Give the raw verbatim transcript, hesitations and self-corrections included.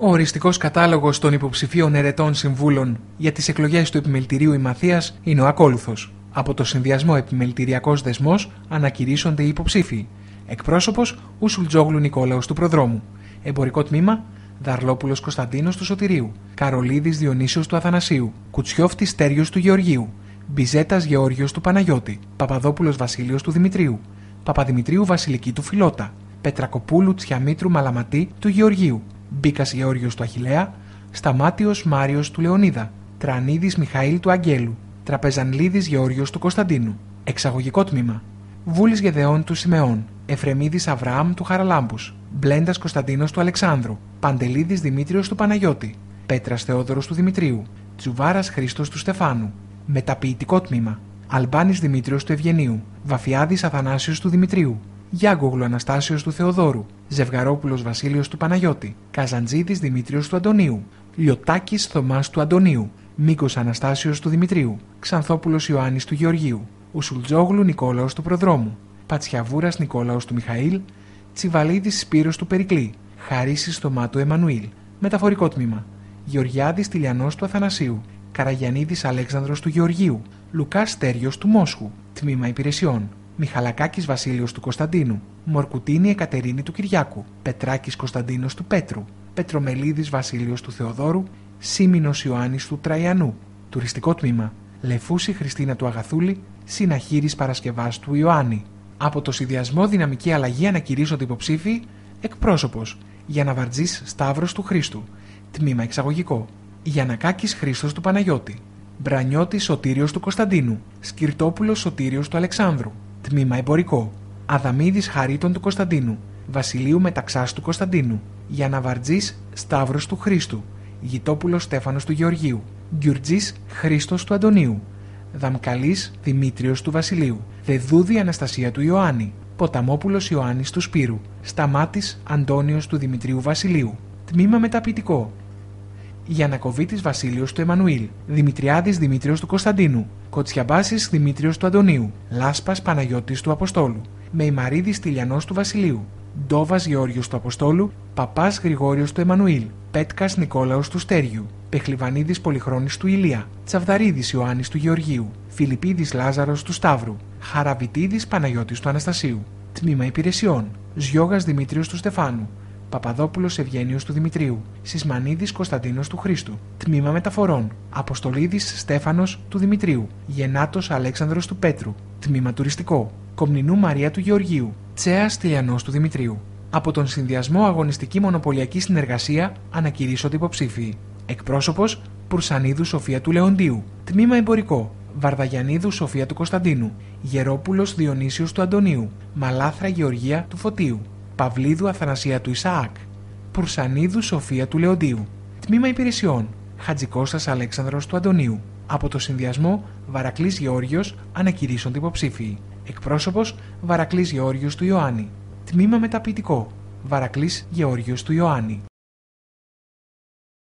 Ο οριστικός κατάλογος των υποψηφίων ερετών συμβούλων για τις εκλογές του Επιμελητηρίου Ημαθίας είναι ο ακόλουθος. Από το συνδυασμό Επιμελητηριακός Δεσμός ανακηρύσσονται οι υποψήφοι. Εκπρόσωπος Ουσουλτζόγλου Νικόλαος του Προδρόμου. Εμπορικό τμήμα Δαρλόπουλος Κωνσταντίνος του Σωτηρίου. Καρολίδης Διονύσιος του Αθανασίου. Κουτσιόφτης Στέριος του Γεωργίου. Μπιζέτας Γεώργιος του Παναγιώτη. Παπαδόπουλος Βασίλειος του Δημητρίου. Παπαδημητρίου Βασιλική του Φιλότα. Πετρακοπούλου Τσιαμήτρου Μαλαματή του Γεωργίου. Μπίκας Γεώργιος του Αχιλλέα. Σταμάτιος Μάριος του Λεωνίδα. Τρανίδης Μιχαήλ του Αγγέλου. Τραπεζανλίδης Γεώργιος του Κωνσταντίνου. Εξαγωγικό τμήμα Βούλης Γεδεών του Σιμεών. Εφρεμίδης Αβραάμ του Χαραλάμπους. Μπλέντας Κωνσταντίνος του Αλεξάνδρου. Παντελίδης Δημήτριος του Παναγιώτη. Πέτρας Θεόδωρος του Δημητρίου. Τσουβάρας Χρήστος του Στεφάνου. Μεταποιητικό τμήμα Αλμπάνης Δημήτριος του Ευγενίου. Βαφιάδης Αθανάσιος του Δημητρίου. Γιάγκογλου Αναστάσιος του Θεοδόρου. Ζευγαρόπουλος Βασίλειος του Παναγιώτη. Καζαντζίδης Δημήτριος του Αντωνίου. Λιωτάκης Θωμάς του Αντωνίου. Μίκος Αναστάσιος του Δημητρίου. Ξανθόπουλος Ιωάννης του Γεωργίου. Ουσουλτζόγλου Νικόλαος του Προδρόμου. Πατσιαβούρας Νικόλαος του Μιχαήλ. Τσιβαλίδης Σπύρος του Περικλή. Χαρίσης Θωμά του Εμμανουήλ. Μεταφορικό τμήμα Γεωργιάδης Τηλιανός του Αθανασίου. Καραγιαννίδης Αλέξανδρος του Γεωργίου. Λουκάς Στέριος του Μόσχου. Τμήμα Υπηρεσιών Μιχαλακάκης Βασίλειος του Κωνσταντίνου. Μορκουτίνη Εκατερίνη του Κυριάκου. Πετράκης Κωνσταντίνος του Πέτρου. Πετρομελίδης Βασίλειος του Θεοδόρου. Σίμινος Ιωάννης του Τραϊανού. Τουριστικό τμήμα Λεφούση Χριστίνα του Αγαθούλη. Συναχήρης Παρασκευάς του Ιωάννη. Από το συνδυασμό Δυναμική Αλλαγή ανακηρύσσονται υποψήφοι. Εκπρόσωπος Γιανναβαρτζής Σταύρος του Χρήστου. Τμήμα Εξαγωγικό Γιαννακάκης Χρήστος του Παναγιώτη. Μπρανιώτης Σωτήριος του Κωνσταντίνου. Σκυρτόπουλος Σωτήριος του Αλεξάνδρου. Τμήμα Εμπορικό Αδαμίδης Χαρίτων του Κωνσταντίνου. Βασιλείου Μεταξάς του Κωνσταντίνου. Γιανναβαρτζής Σταύρος του Χρήστου. Γητόπουλος Στέφανος του Γεωργίου. Γκιουρτζής Χρήστος του Αντωνίου. Δαμκαλής Δημήτριος του Βασιλείου. Δεδούδη Αναστασία του Ιωάννη. Ποταμόπουλος Ιωάννης του Σπύρου. Σταμάτης Αντώνιος του Δημητρίου Βασιλείου. Τμήμα Μεταποιητικό Γιαννακοβίτης Βασίλειος του Εμμανουήλ. Δημητριάδης Δημήτριος του Κωνσταντίνου. Κοτσιαμπάσης Δημήτριος του Αντωνίου. Λάσπας Παναγιώτης του Αποστόλου. Μεϊμαρίδης Τηλιανός του Βασιλείου. Ντόβας Γεώργιος του Αποστόλου. Παπάς Γρηγόριος του Εμμανουήλ. Πέτκας Νικόλαος του Στέριου. Πεχλιβανίδης Πολυχρόνης του Ηλία. Τσαβδαρίδης Ιωάννης του Γεωργίου. Φιλιππίδης Λάζαρος του Σταύρου. Χαραβιτίδης Παναγιώτης του Αναστασίου. Τμήμα Υπηρεσιών Ζιώγας Δημήτριος του Στεφάνου. Παπαδόπουλος Ευγένιος του Δημητρίου. Σισμανίδης Κωνσταντίνος του Χρήστου. Τμήμα Μεταφορών Αποστολίδης Στέφανος του Δημητρίου. Γεννάτος Αλέξανδρος του Πέτρου. Τμήμα Τουριστικό Κομνηνού Μαρία του Γεωργίου. Τσέας Τηλιανός του Δημητρίου. Από τον συνδυασμό Αγωνιστική Μονοπωλιακή Συνεργασία ανακηρύσσονται υποψήφοι. Εκπρόσωπος Πουρσανίδου Σοφία του Λεοντίου. Τμήμα Εμπορικό Βαρδαγιαννίδου Σοφία του Κωνσταντίνου. Γερόπουλος Διονύσιος του Αντωνίου. Μαλάθρα Γεωργία του Φωτίου. Παυλίδου Αθανασία του Ισαάκ. Πουρσανίδου Σοφία του Λεοντίου. Τμήμα Υπηρεσιών Χατζικώστας Αλέξανδρος του Αντωνίου. Από το συνδυασμό Βαρακλής Γεώργιος ανακηρύσσονται υποψήφοι. Εκπρόσωπος Βαρακλής Γεώργιος του Ιωάννη. Τμήμα Μεταποιητικό Βαρακλής Γεώργιος του Ιωάννη.